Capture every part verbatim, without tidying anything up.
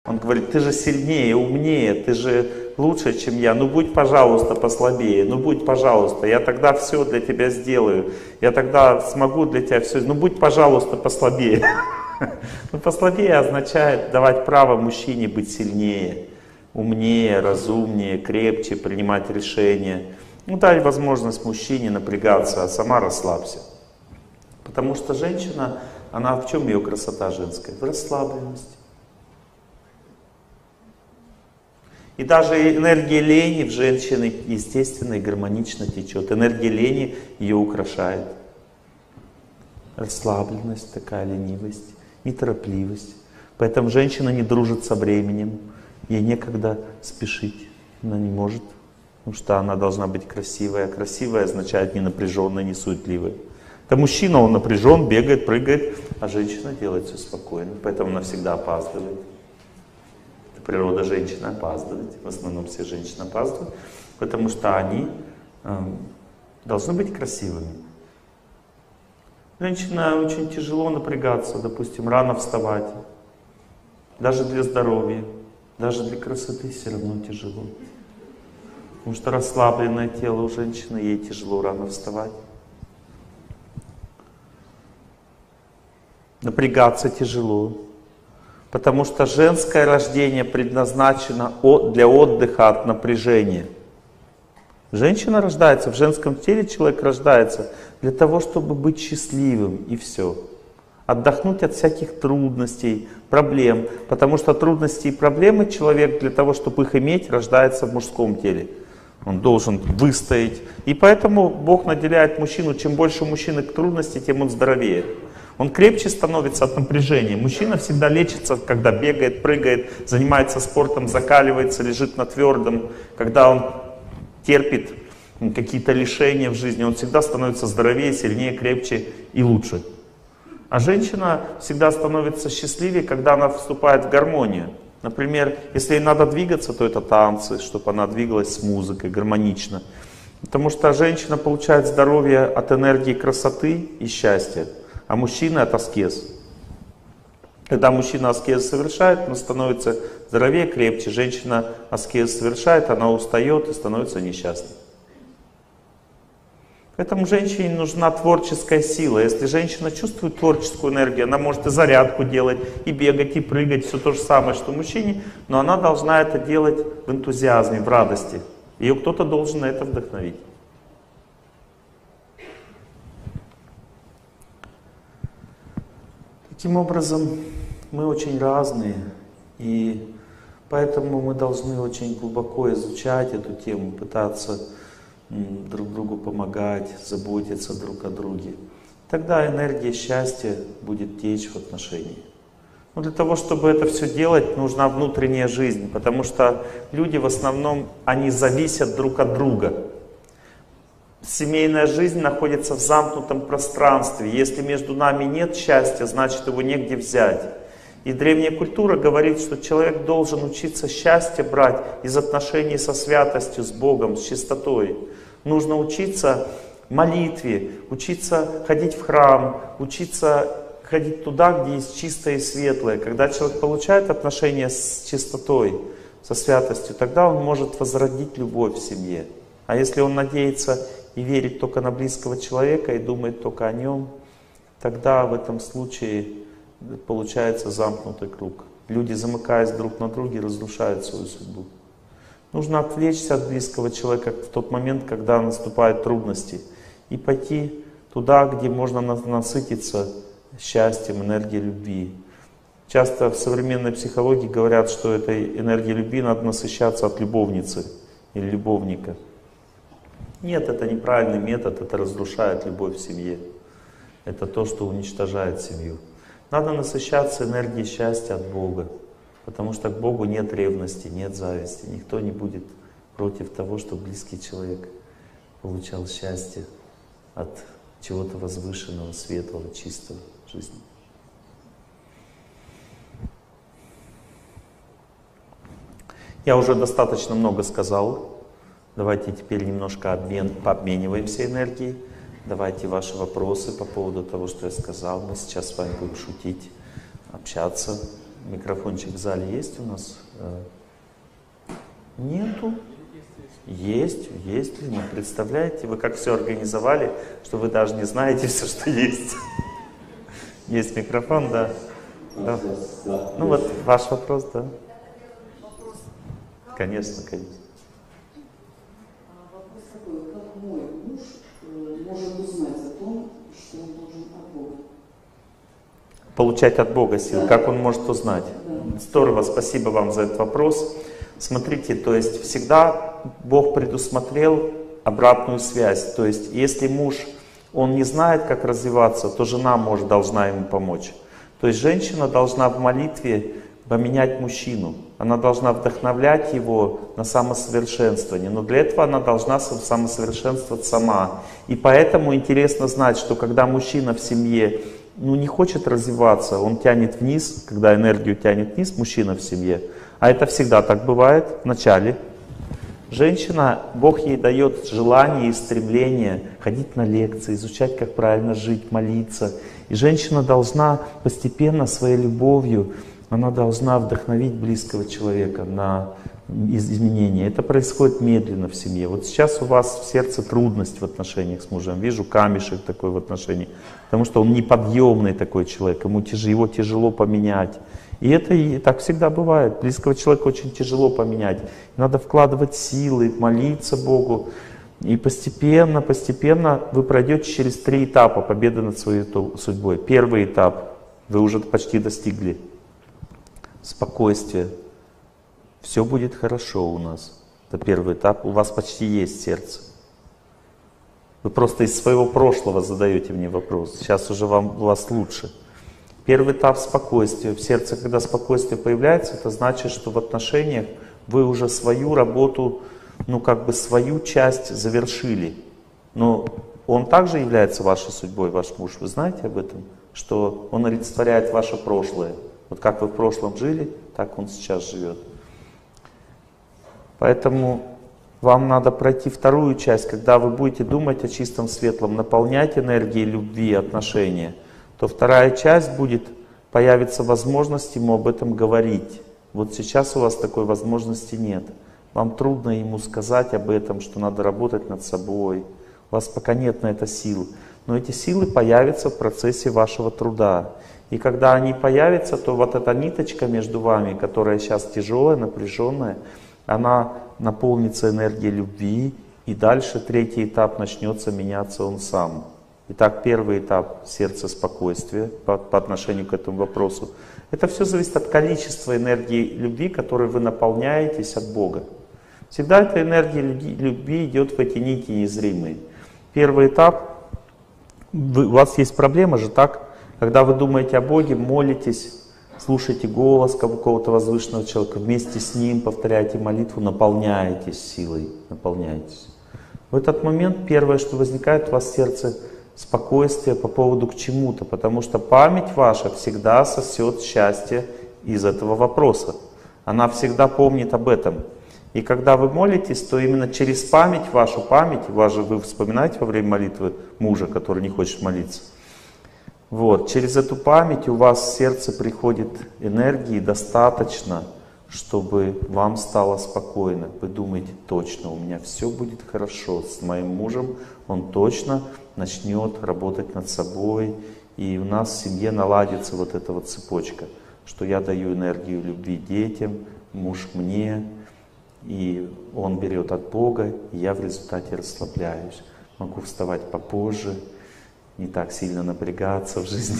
Он говорит: ты же сильнее, умнее, ты же лучше, чем я. Ну будь, пожалуйста, послабее. Ну будь, пожалуйста, я тогда все для тебя сделаю. Я тогда смогу для тебя все. Ну будь, пожалуйста, послабее. Ну послабее означает давать право мужчине быть сильнее, умнее, разумнее, крепче, принимать решения. Ну дай возможность мужчине напрягаться, а сама расслабься. Потому что женщина, она в чем ее красота женская? В расслабленности. И даже энергия лени в женщине естественно и гармонично течет. Энергия лени ее украшает. Расслабленность такая, ленивость, неторопливость. Поэтому женщина не дружит со временем. Ей некогда спешить. Она не может. Потому что она должна быть красивая. Красивая означает не напряженная, не суетливая. Это мужчина, он напряжен, бегает, прыгает. А женщина делает все спокойно. Поэтому она всегда опаздывает. Природа женщины опаздывает. В основном все женщины опаздывают, потому что они э, должны быть красивыми. Женщина очень тяжело напрягаться, допустим, рано вставать. Даже для здоровья, даже для красоты все равно тяжело. Потому что расслабленное тело у женщины, ей тяжело рано вставать. Напрягаться тяжело. Потому что женское рождение предназначено для отдыха от напряжения. Женщина рождается, в женском теле человек рождается для того, чтобы быть счастливым, и все. Отдохнуть от всяких трудностей, проблем. Потому что трудности и проблемы человек для того, чтобы их иметь, рождается в мужском теле. Он должен выстоять. И поэтому Бог наделяет мужчину, чем больше мужчины к трудности, тем он здоровее. Он крепче становится от напряжения. Мужчина всегда лечится, когда бегает, прыгает, занимается спортом, закаливается, лежит на твердом. Когда он терпит какие-то лишения в жизни, он всегда становится здоровее, сильнее, крепче и лучше. А женщина всегда становится счастливее, когда она вступает в гармонию. Например, если ей надо двигаться, то это танцы, чтобы она двигалась с музыкой гармонично. Потому что женщина получает здоровье от энергии красоты и счастья. А мужчина от аскез. Когда мужчина аскез совершает, он становится здоровее, крепче. Женщина аскез совершает, она устает и становится несчастной. Поэтому женщине нужна творческая сила. Если женщина чувствует творческую энергию, она может и зарядку делать, и бегать, и прыгать, все то же самое, что мужчине, но она должна это делать в энтузиазме, в радости. Ее кто-то должен на это вдохновить. Таким образом, мы очень разные, и поэтому мы должны очень глубоко изучать эту тему, пытаться друг другу помогать, заботиться друг о друге. Тогда энергия счастья будет течь в отношении. Но для того, чтобы это все делать, нужна внутренняя жизнь, потому что люди в основном, они зависят друг от друга. Семейная жизнь находится в замкнутом пространстве. Если между нами нет счастья, значит его негде взять. И древняя культура говорит, что человек должен учиться счастье брать из отношений со святостью, с Богом, с чистотой. Нужно учиться молитве, учиться ходить в храм, учиться ходить туда, где есть чистое и светлое. Когда человек получает отношения с чистотой, со святостью, тогда он может возродить любовь в семье. А если он надеется и верит только на близкого человека и думает только о нем, тогда в этом случае получается замкнутый круг. Люди, замыкаясь друг на друге, разрушают свою судьбу. Нужно отвлечься от близкого человека в тот момент, когда наступают трудности, и пойти туда, где можно насытиться счастьем, энергией любви. Часто в современной психологии говорят, что этой энергией любви надо насыщаться от любовницы или любовника. Нет, это неправильный метод, это разрушает любовь в семье. Это то, что уничтожает семью. Надо насыщаться энергией счастья от Бога, потому что к Богу нет ревности, нет зависти. Никто не будет против того, чтобы близкий человек получал счастье от чего-то возвышенного, светлого, чистого в жизни. Я уже достаточно много сказал. Давайте теперь немножко обмен, пообмениваемся энергией. Давайте ваши вопросы по поводу того, что я сказал. Мы сейчас с вами будем шутить, общаться. Микрофончик в зале есть у нас? Нету? Есть, есть ли? Ну, представляете, вы как все организовали, что вы даже не знаете все, что есть. Есть микрофон, да? Да. Ну вот ваш вопрос, да? Конечно, конечно. Вопрос такой, как мой муж может узнать о том, что он должен от Бога? Получать от Бога силы. Как он может узнать? Здорово, спасибо вам за этот вопрос. Смотрите, то есть всегда Бог предусмотрел обратную связь. То есть если муж, он не знает, как развиваться, то жена может, должна ему помочь. То есть женщина должна в молитве поменять мужчину. Она должна вдохновлять его на самосовершенствование. Но для этого она должна самосовершенствовать сама. И поэтому интересно знать, что когда мужчина в семье ну, не хочет развиваться, он тянет вниз, когда энергию тянет вниз, мужчина в семье. А это всегда так бывает в начале. Женщина, Бог ей дает желание и стремление ходить на лекции, изучать, как правильно жить, молиться. И женщина должна постепенно своей любовью, она должна вдохновить близкого человека на изменения. Это происходит медленно в семье. Вот сейчас у вас в сердце трудность в отношениях с мужем. Вижу камешек такой в отношении. Потому что он неподъемный такой человек. Ему тяж, его тяжело поменять. И это и так всегда бывает. Близкого человека очень тяжело поменять. Надо вкладывать силы, молиться Богу. И постепенно, постепенно вы пройдете через три этапа победы над своей судьбой. Первый этап вы уже почти достигли. Спокойствие. Все будет хорошо у нас. Это первый этап. У вас почти есть сердце. Вы просто из своего прошлого задаете мне вопрос. Сейчас уже вам, у вас лучше. Первый этап спокойствия. В сердце, когда спокойствие появляется, это значит, что в отношениях вы уже свою работу, ну как бы свою часть завершили. Но он также является вашей судьбой, ваш муж. Вы знаете об этом? Что он олицетворяет ваше прошлое. Вот как вы в прошлом жили, так он сейчас живет. Поэтому вам надо пройти вторую часть, когда вы будете думать о чистом светлом, наполнять энергией любви, отношения, то вторая часть будет, появится возможность ему об этом говорить. Вот сейчас у вас такой возможности нет. Вам трудно ему сказать об этом, что надо работать над собой. У вас пока нет на это сил. Но эти силы появятся в процессе вашего труда. И когда они появятся, то вот эта ниточка между вами, которая сейчас тяжелая, напряженная, она наполнится энергией любви, и дальше третий этап начнется меняться он сам. Итак, первый этап — сердце спокойствия по, по отношению к этому вопросу. Это все зависит от количества энергии любви, которой вы наполняетесь от Бога. Всегда эта энергия любви идет в эти нити незримые. Первый этап, вы, у вас есть проблема же, так? Когда вы думаете о Боге, молитесь, слушайте голос какого-то возвышенного человека, вместе с ним повторяйте молитву, наполняетесь силой, наполняетесь. В этот момент первое, что возникает у вас в сердце, спокойствие по поводу к чему-то, потому что память ваша всегда сосет счастье из этого вопроса. Она всегда помнит об этом. И когда вы молитесь, то именно через память, вашу память, вас же вы вспоминаете во время молитвы мужа, который не хочет молиться, вот, через эту память у вас в сердце приходит энергии достаточно, чтобы вам стало спокойно. Вы думаете, точно, у меня все будет хорошо с моим мужем, он точно начнет работать над собой, и у нас в семье наладится вот эта вот цепочка, что я даю энергию любви детям, муж мне, и он берет от Бога, и я в результате расслабляюсь. Могу вставать попозже, не так сильно напрягаться в жизни.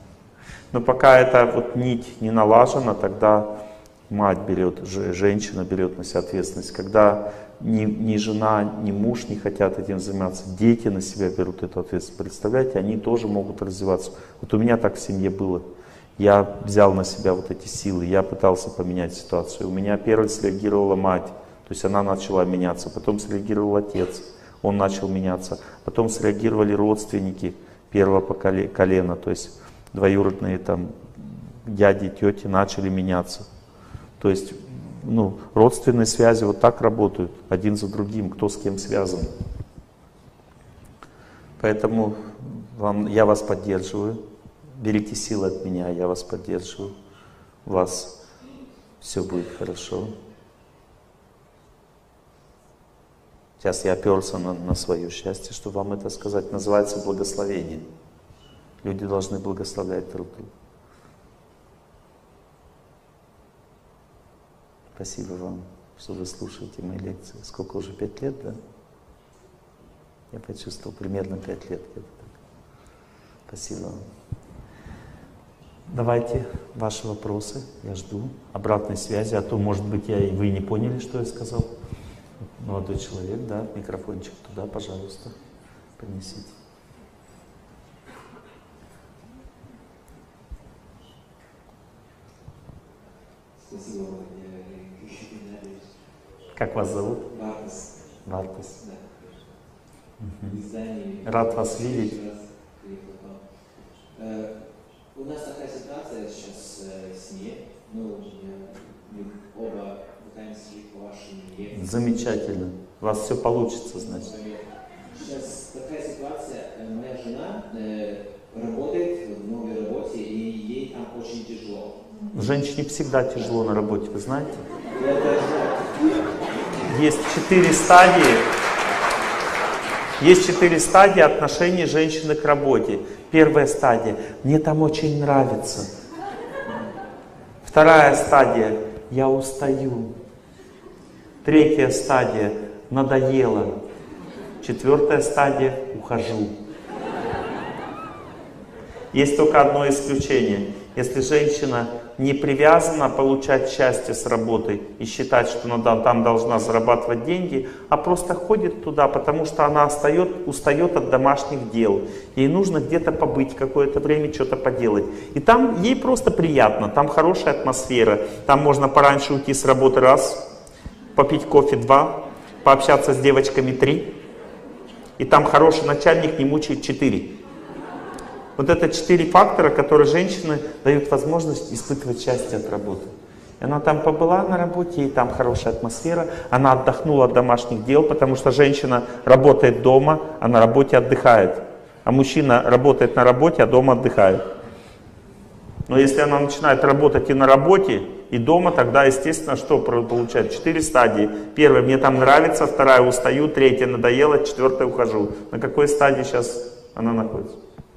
Но пока эта вот нить не налажена, тогда мать берет, женщина берет на себя ответственность. Когда ни, ни жена, ни муж не хотят этим заниматься, дети на себя берут эту ответственность. Представляете, они тоже могут развиваться. Вот у меня так в семье было. Я взял на себя вот эти силы, я пытался поменять ситуацию. У меня первой среагировала мать, то есть она начала меняться, потом среагировал отец. Он начал меняться. Потом среагировали родственники первого колена, то есть двоюродные там дяди, тети начали меняться. То есть ну, родственные связи вот так работают, один за другим, кто с кем связан. Поэтому вам, я вас поддерживаю. Берите силы от меня, я вас поддерживаю. у вас все будет хорошо. Сейчас я оперся на, на свое счастье, чтобы вам это сказать. Называется благословение. Люди должны благословлять друг друга. Спасибо вам, что вы слушаете мои лекции. Сколько уже? Пять лет, да? Я почувствовал, примерно пять лет. Где-то так. Спасибо вам. Давайте ваши вопросы, я жду обратной связи, а то, может быть, я и вы не поняли, что я сказал. Молодой человек, да, микрофончик туда, пожалуйста, принесите. Спасибо вам. Как вас зовут? Вартас. Вартас. Да. Угу. Рад вас видеть. У нас такая ситуация сейчас с ней. Ну, мы оба пытаемся жить по вашим лекциям. Замечательно. У вас все получится, значит. Сейчас такая ситуация. Моя жена работает в новой работе, и ей там очень тяжело. Женщине всегда тяжело на работе, вы знаете? Есть четыре стадии. Есть четыре стадии отношений женщины к работе. Первая стадия. Мне там очень нравится. Вторая стадия. Я устаю. Третья стадия. Надоело. Четвертая стадия. Ухожу. Есть только одно исключение. Если женщина не привязана получать счастье с работой и считать, что она там должна зарабатывать деньги, а просто ходит туда, потому что она устает, устает от домашних дел. Ей нужно где-то побыть какое-то время, что-то поделать. И там ей просто приятно, там хорошая атмосфера. Там можно пораньше уйти с работы раз, попить кофе два, пообщаться с девочками три. И там хороший начальник не мучает четыре. Вот это четыре фактора, которые женщины дают возможность испытывать счастье от работы. И она там побыла на работе, и там хорошая атмосфера, она отдохнула от домашних дел, потому что женщина работает дома, а на работе отдыхает. А мужчина работает на работе, а дома отдыхает. Но если она начинает работать и на работе, и дома, тогда, естественно, что получает? Четыре стадии. Первая, мне там нравится, вторая, устаю, третья, надоело, четвертая, ухожу. На какой стадии сейчас она находится?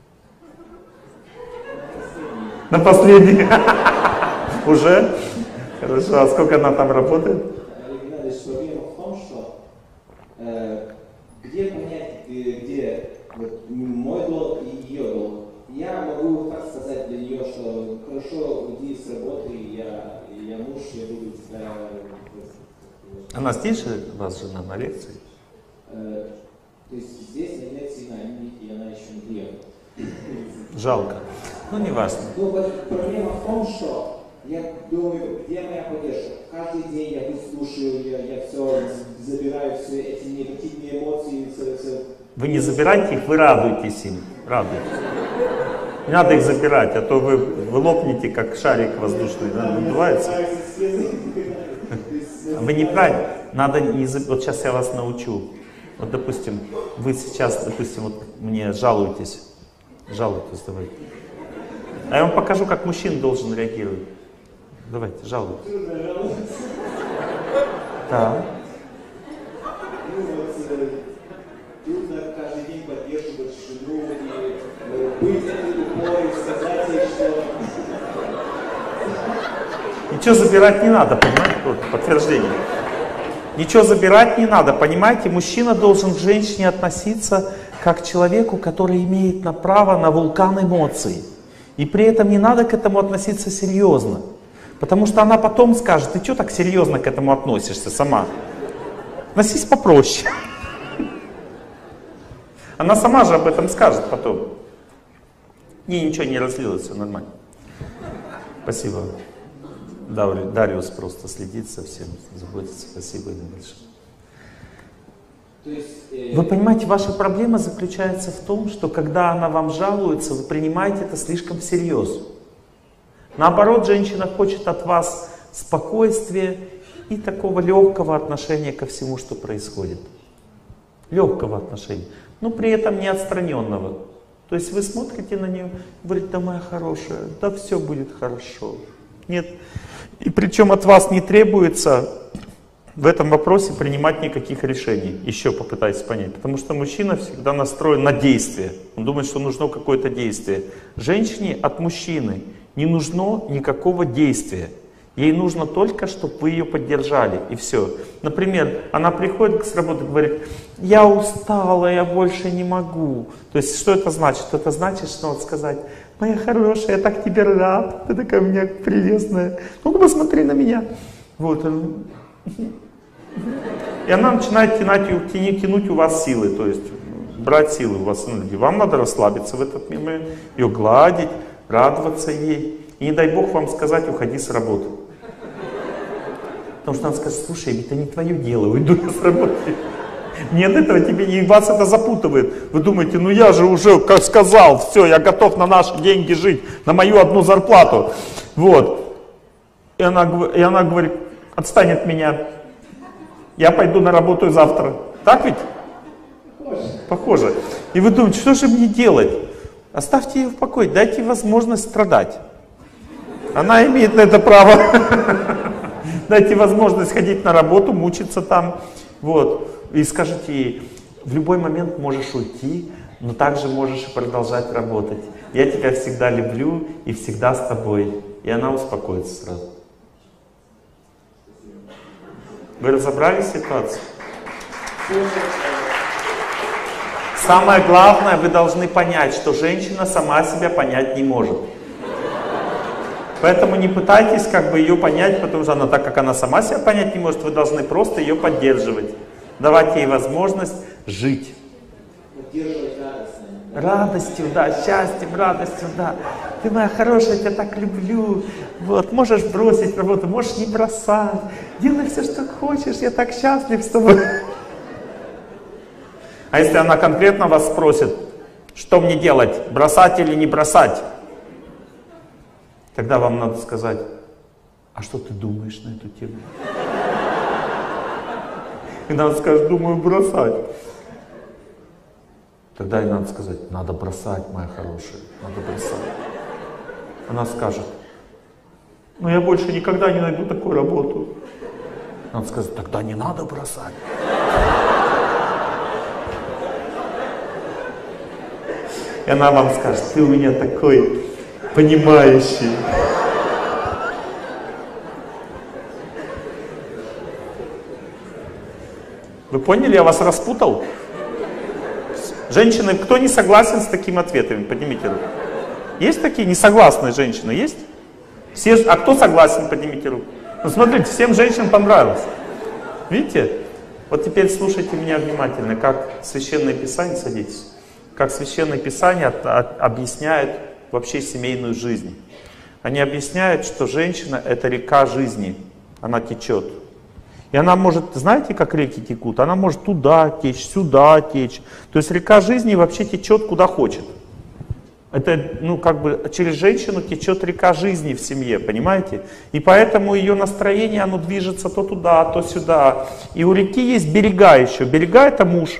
На последней. Уже? Хорошо. А сколько она там работает? Геннадьевич, проблема в том, что э, где понять, где вот, мой долг и ее долг. Я могу так сказать для нее, что хорошо, уйди с работы, я, я муж, я буду тебя... Она здесь же у вас жена на лекции? Э, то есть здесь на лекции на и она еще не приехала. Жалко. Ну, не важно. Ну, вот проблема в том, что я думаю, где моя поддержка? Каждый день я выслушаю, я, я все забираю, все эти негативные эмоции. Все, все. Вы не забирайте их, вы радуетесь им. Радуйтесь. Не надо их забирать, а то вы, вы лопнете, как шарик воздушный, да, надувается. Вы неправильно. Надо не заб... Вот сейчас я вас научу. Вот, допустим, вы сейчас, допустим, вот мне жалуетесь. Жалуйтесь, давайте. А я вам покажу, как мужчина должен реагировать. Давайте, жалуйтесь. Да. Ну вот, трудно каждый день поддерживать жену и быть этой упорой, сказать ей, что... Ничего забирать не надо, понимаете? Вот подтверждение. Ничего забирать не надо, понимаете? Мужчина должен к женщине относиться как к человеку, который имеет на право на вулкан эмоций. И при этом не надо к этому относиться серьезно. Потому что она потом скажет: ты что так серьезно к этому относишься сама? Относись попроще. Она сама же об этом скажет потом. И ничего не разлилось, все нормально. Спасибо. Дариус просто следит за всем, заботится. Спасибо ему большое. То есть, э... Вы понимаете, ваша проблема заключается в том, что когда она вам жалуется, вы принимаете это слишком всерьез. Наоборот, женщина хочет от вас спокойствия и такого легкого отношения ко всему, что происходит. Легкого отношения, но при этом не отстраненного. То есть вы смотрите на нее и говорите: да, моя хорошая, да все будет хорошо. Нет. И причем от вас не требуется в этом вопросе принимать никаких решений. Еще попытайтесь понять. Потому что мужчина всегда настроен на действие. Он думает, что нужно какое-то действие. Женщине от мужчины не нужно никакого действия. Ей нужно только, чтобы вы ее поддержали. И все. Например, она приходит с работы и говорит: я устала, я больше не могу. То есть, что это значит? Это значит, что надо сказать: моя хорошая, я так тебе рад, ты такая у меня прелестная. Ну-ка посмотри на меня. Вот. И она начинает тянуть, тянуть, тянуть у вас силы, то есть брать силы у вас энергии. Вам надо расслабиться в этот момент, ее гладить, радоваться ей. И не дай Бог вам сказать: уходи с работы. Потому что она скажет: слушай, это не твое дело, уйду я с работы. Нет, этого тебе не, вас это запутывает. Вы думаете: ну я же уже как сказал, все, я готов на наши деньги жить, на мою одну зарплату. Вот. И она, и она говорит: отстань от меня. Я пойду на работу завтра. Так ведь? Похоже. Похоже. И вы думаете: что же мне делать? Оставьте ее в покое, дайте ей возможность страдать. Она имеет на это право. Дайте возможность ходить на работу, мучиться там. Вот. И скажите ей: в любой момент можешь уйти, но также можешь и продолжать работать. Я тебя всегда люблю и всегда с тобой. И она успокоится сразу. Вы разобрали ситуацию? Самое главное, вы должны понять, что женщина сама себя понять не может. Поэтому не пытайтесь как бы ее понять, потому что она, так как она сама себя понять не может, вы должны просто ее поддерживать. Давать ей возможность жить. Поддерживать радостью. Радостью, да, счастьем, радостью, да. Ты моя хорошая, я тебя так люблю. Вот, можешь бросить работу, можешь не бросать. Делай все, что хочешь, я так счастлив с тобой. А если она конкретно вас спросит: что мне делать, бросать или не бросать? Тогда вам надо сказать: а что ты думаешь на эту тему? И надо сказать: думаю, бросать. Тогда ей надо сказать: надо бросать, моя хорошая, надо бросать. Она скажет: ну я больше никогда не найду такую работу. Надо сказать: тогда не надо бросать. И она вам скажет: ты у меня такой понимающий. Вы поняли, я вас распутал? Женщины, кто не согласен с такими ответами? Поднимите руку. Есть такие несогласные женщины? Есть? Все, а кто согласен? Поднимите руку. Ну смотрите, всем женщинам понравилось. Видите? Вот теперь слушайте меня внимательно, как Священное Писание, садитесь, как Священное Писание от, от, объясняет вообще семейную жизнь. Они объясняют, что женщина — это река жизни, она течет. И она может, знаете, как реки текут? Она может туда течь, сюда течь. То есть река жизни вообще течет куда хочет. Это, ну, как бы через женщину течет река жизни в семье, понимаете? И поэтому ее настроение, оно движется то туда, то сюда. И у реки есть берега еще. Берега — это муж.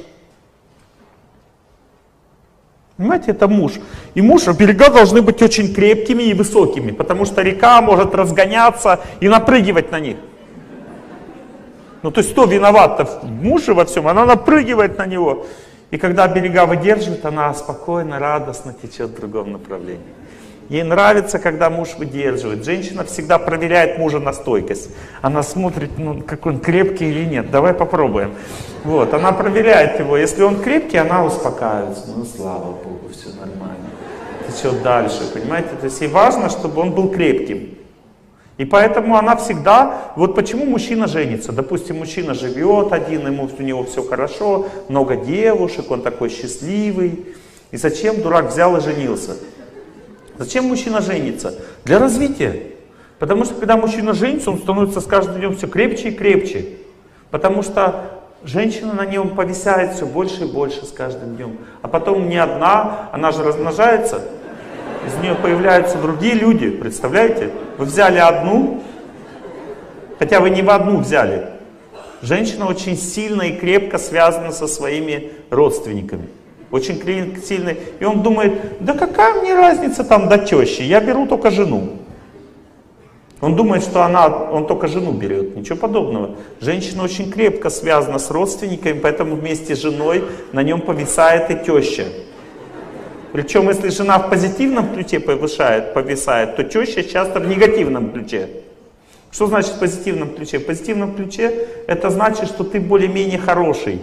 Понимаете, это муж. И муж, берега должны быть очень крепкими и высокими, потому что река может разгоняться и напрыгивать на них. Ну, то есть, кто виноват-то? Муж во всем, она напрыгивает на него. И когда берега выдерживает, она спокойно, радостно течет в другом направлении. Ей нравится, когда муж выдерживает. Женщина всегда проверяет мужа на стойкость. Она смотрит, ну, как он крепкий или нет. Давай попробуем. Вот, она проверяет его. Если он крепкий, она успокаивается. Ну, слава Богу, все нормально. Течет дальше, понимаете? То есть ей важно, чтобы он был крепким. И поэтому она всегда, вот почему мужчина женится. Допустим, мужчина живет один, ему, у него все хорошо, много девушек, он такой счастливый. И зачем дурак взял и женился? Зачем мужчина женится? Для развития. Потому что когда мужчина женится, он становится с каждым днем все крепче и крепче. Потому что женщина на нем повисает все больше и больше с каждым днем. А потом не одна, она же размножается. Из нее появляются другие люди, представляете? Вы взяли одну, хотя вы не в одну взяли. Женщина очень сильно и крепко связана со своими родственниками. Очень сильно. И он думает: да какая мне разница там до тещи, я беру только жену. Он думает, что она, он только жену берет. Ничего подобного. Женщина очень крепко связана с родственниками, поэтому вместе с женой на нем повисает и теща. Причем, если жена в позитивном ключе повышает, повисает, то теща часто в негативном ключе. Что значит в позитивном ключе? В позитивном ключе это значит, что ты более-менее хороший.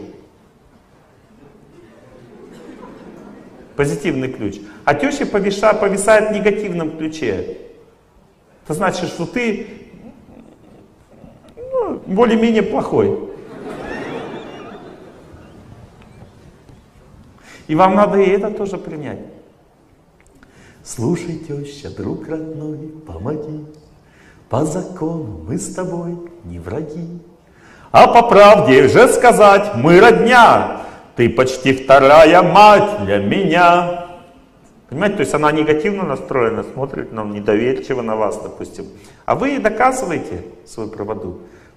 Позитивный ключ. А теща повиша, повисает в негативном ключе. Это значит, что ты ну, более-менее плохой. И вам надо и это тоже принять. Слушай, теща, друг родной, помоги. По закону мы с тобой не враги. А по правде же сказать, мы родня. Ты почти вторая мать для меня. Понимаете, то есть она негативно настроена, смотрит нам недоверчиво на вас, допустим. А вы ей доказываете свою правоту.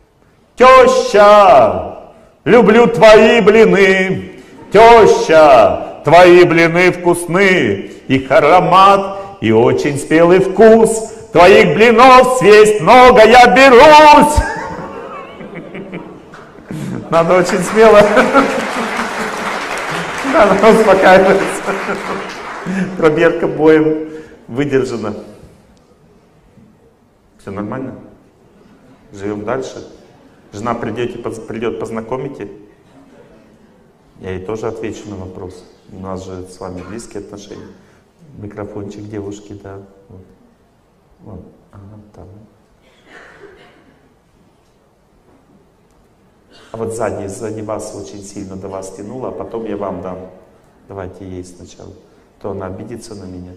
Теща, люблю твои блины. Теща, твои блины вкусны. Их аромат и очень спелый вкус. Твоих блинов съесть много я берусь. Надо очень смело. Надо успокаиваться. Пробирка боем выдержана. Все нормально? Живем дальше. Жена придете, придет, познакомите. Я ей тоже отвечу на вопрос. У нас же с вами близкие отношения. Микрофончик девушки, да. Вот. Вот. Ага, там. А вот сзади, сзади вас очень сильно до вас тянуло, а потом я вам дам. Давайте ей сначала. То она обидится на меня.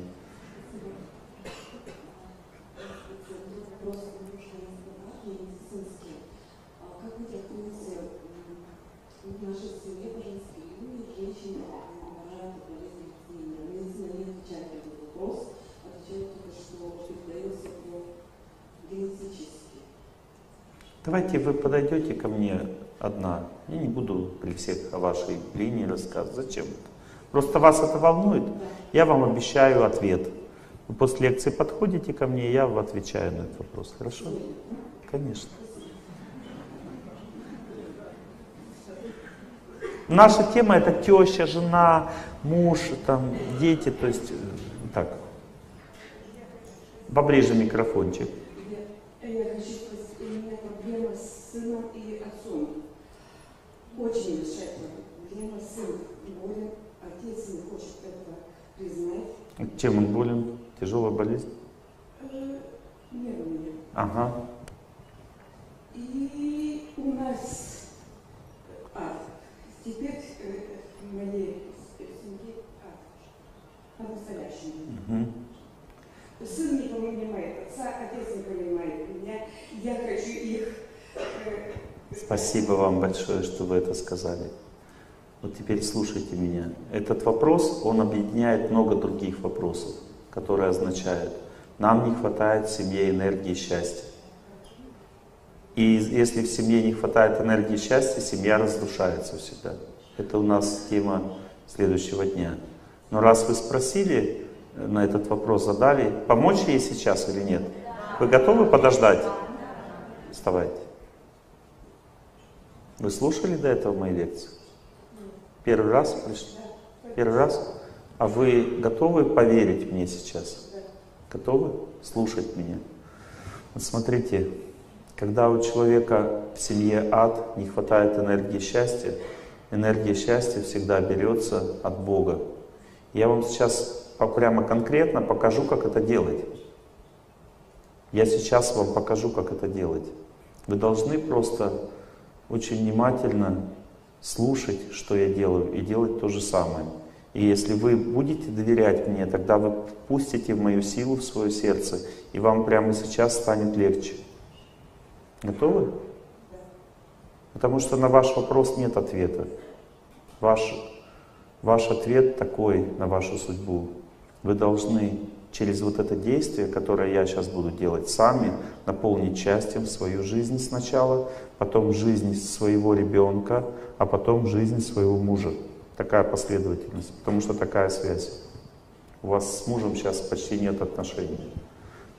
Давайте вы подойдете ко мне одна. Я не буду при всех о вашей линии рассказывать. Зачем это? Просто вас это волнует. Я вам обещаю ответ. Вы после лекции подходите ко мне, и я вам отвечаю на этот вопрос. Хорошо? Конечно. Наша тема это теща, жена, муж, там, дети, то есть так. Поближе микрофончик. Я хочу спросить, у меня проблема с сыном и отцом. Очень большая проблема. Сын болен, отец не хочет это признать. Чем он болен? Тяжелая болезнь? Нервная. Ага. И у нас ад. Теперь в моей семье ад. По-настоящему. Угу. Сын не понимает отца, отец не понимает меня. Я хочу их... Э, Спасибо вам большое, что вы это сказали. Вот теперь слушайте меня. Этот вопрос, он объединяет много других вопросов, которые означают, нам не хватает в семье энергии счастья. И если в семье не хватает энергии счастья, семья разрушается всегда. Это у нас тема следующего дня. Но раз вы спросили, на этот вопрос задали, помочь ей сейчас или нет? Вы готовы подождать? Вставайте. Вы слушали до этого мои лекции? Первый раз пришли? Первый раз? А вы готовы поверить мне сейчас? Готовы слушать меня? Вот смотрите, когда у человека в семье ад, не хватает энергии счастья, энергия счастья всегда берется от Бога. Я вам сейчас прямо конкретно покажу, как это делать. Я сейчас вам покажу, как это делать. Вы должны просто очень внимательно слушать, что я делаю, и делать то же самое. И если вы будете доверять мне, тогда вы пустите в мою силу, в свое сердце, и вам прямо сейчас станет легче. Готовы? Потому что на ваш вопрос нет ответа. Ваш, ваш ответ такой на вашу судьбу. Вы должны через вот это действие, которое я сейчас буду делать сами, наполнить счастьем свою жизнь сначала, потом жизнь своего ребенка, а потом жизнь своего мужа. Такая последовательность, потому что такая связь. У вас с мужем сейчас почти нет отношений.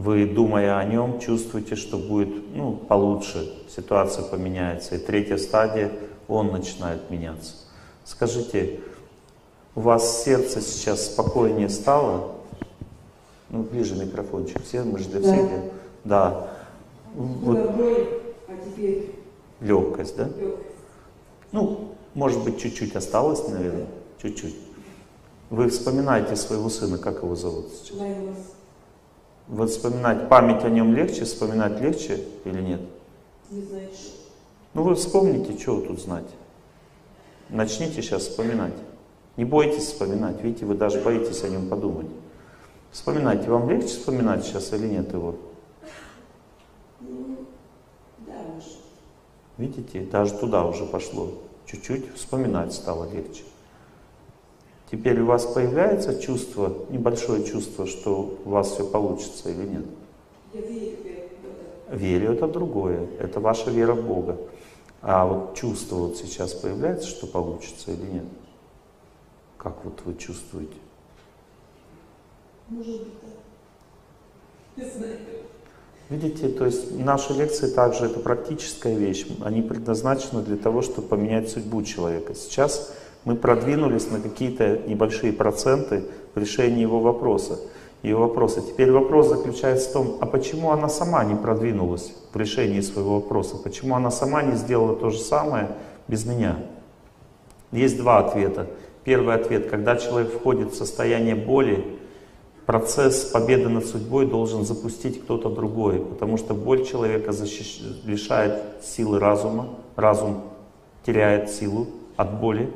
Вы, думая о нем, чувствуете, что будет, ну, получше, ситуация поменяется. И третья стадия, он начинает меняться. Скажите, у вас сердце сейчас спокойнее стало? Ну, ближе микрофончик. Все, мы же для всех. Да. Да. Вот. Боль, а теперь легкость, да? легкость. Ну, может быть, чуть-чуть осталось, наверное. Чуть-чуть. Вы вспоминаете своего сына, как его зовут сейчас? Лаймас. Вот вспоминать, память о нем легче, вспоминать легче или нет? Не знаю, что. Ну вы вспомните, что вы тут знать. Начните сейчас вспоминать. Не бойтесь вспоминать, видите, вы даже боитесь о нем подумать. Вспоминайте, вам легче вспоминать сейчас или нет его? Ну, да, может. Видите, даже туда уже пошло. Чуть-чуть вспоминать стало легче. Теперь у вас появляется чувство, небольшое чувство, что у вас все получится или нет? Я верю в это. Верю — это другое, это ваша вера в Бога. А вот чувство вот сейчас появляется, что получится или нет? Как вот вы чувствуете? Может быть, да. Не знаю. Видите, то есть наши лекции также это практическая вещь. Они предназначены для того, чтобы поменять судьбу человека. Сейчас мы продвинулись на какие-то небольшие проценты в решении его вопроса. Его вопроса. Теперь вопрос заключается в том, а почему она сама не продвинулась в решении своего вопроса? Почему она сама не сделала то же самое без меня? Есть два ответа. Первый ответ, когда человек входит в состояние боли, процесс победы над судьбой должен запустить кто-то другой, потому что боль человека защищ... лишает силы разума, разум теряет силу от боли,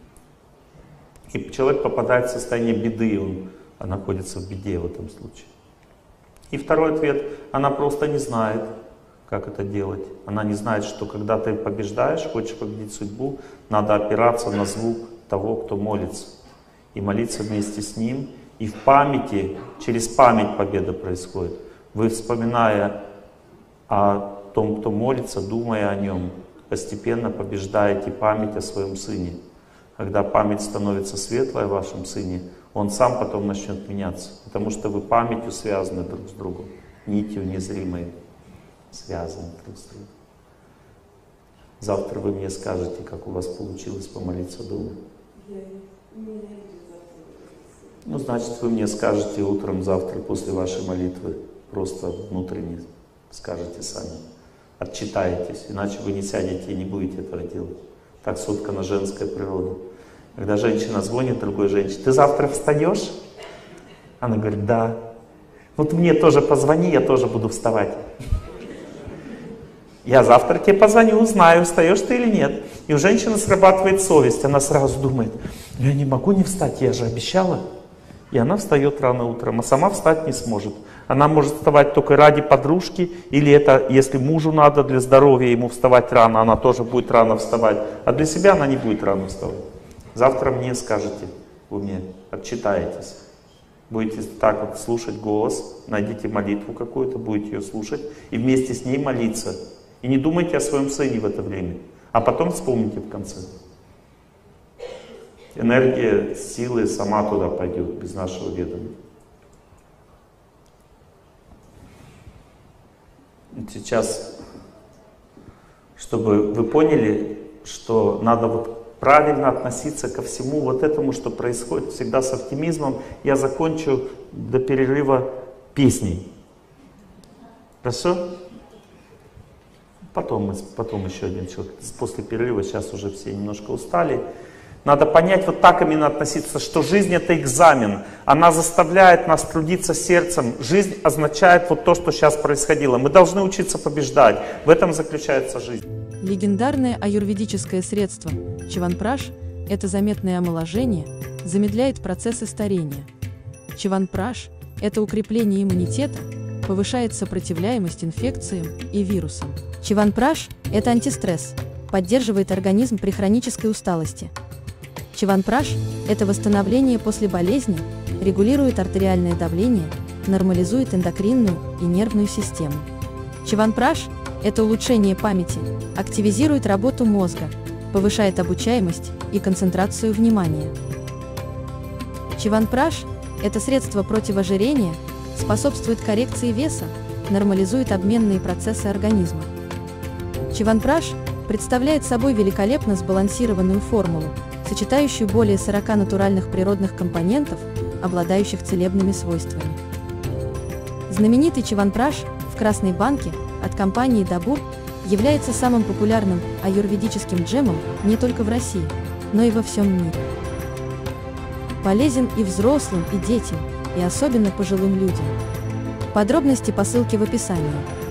и человек попадает в состояние беды, он находится в беде в этом случае. И второй ответ, она просто не знает, как это делать. Она не знает, что когда ты побеждаешь, хочешь победить судьбу, надо опираться на звук того, кто молится, и молиться вместе с ним. И в памяти, через память победа происходит. Вы, вспоминая о том, кто молится, думая о нем, постепенно побеждаете память о своем сыне. Когда память становится светлой о вашем сыне, он сам потом начнет меняться. Потому что вы памятью связаны друг с другом, нитью незримой связаны друг с другом. Завтра вы мне скажете, как у вас получилось помолиться дома. Ну, значит, вы мне скажете утром, завтра, после вашей молитвы, просто внутренне скажете сами, отчитаетесь, иначе вы не сядете и не будете этого делать. Так соткана женская природа. Когда женщина звонит другой женщине: ты завтра встаешь? Она говорит: да. Вот мне тоже позвони, я тоже буду вставать. Я завтра тебе позвоню, узнаю, встаешь ты или нет. И у женщины срабатывает совесть, она сразу думает: я не могу не встать, я же обещала. И она встает рано утром, а сама встать не сможет. Она может вставать только ради подружки, или это, если мужу надо для здоровья ему вставать рано, она тоже будет рано вставать. А для себя она не будет рано вставать. Завтра мне скажете, вы мне отчитаетесь. Будете так вот слушать голос, найдите молитву какую-то, будете ее слушать и вместе с ней молиться. И не думайте о своем сыне в это время, а потом вспомните в конце. Энергия силы сама туда пойдет, без нашего ведома. Сейчас, чтобы вы поняли, что надо вот правильно относиться ко всему вот этому, что происходит, всегда с оптимизмом, я закончу до перерыва песней. Хорошо? Потом, потом еще один человек. После перерыва, сейчас уже все немножко устали. Надо понять, вот так именно относиться, что жизнь — это экзамен. Она заставляет нас трудиться сердцем. Жизнь означает вот то, что сейчас происходило. Мы должны учиться побеждать. В этом заключается жизнь. Легендарное аюрведическое средство Чаванпраш – это заметное омоложение, замедляет процессы старения. Чаванпраш – это укрепление иммунитета, повышает сопротивляемость инфекциям и вирусам. Чаванпраш – это антистресс, поддерживает организм при хронической усталости. Чаванпраш – это восстановление после болезни, регулирует артериальное давление, нормализует эндокринную и нервную систему. Чаванпраш – это улучшение памяти, активизирует работу мозга, повышает обучаемость и концентрацию внимания. Чаванпраш – это средство против ожирения, способствует коррекции веса, нормализует обменные процессы организма. Чаванпраш представляет собой великолепно сбалансированную формулу, сочетающую более сорока натуральных природных компонентов, обладающих целебными свойствами. Знаменитый Чаванпраш в красной банке от компании Dabur является самым популярным аюрведическим джемом не только в России, но и во всем мире. Полезен и взрослым, и детям, и особенно пожилым людям. Подробности по ссылке в описании.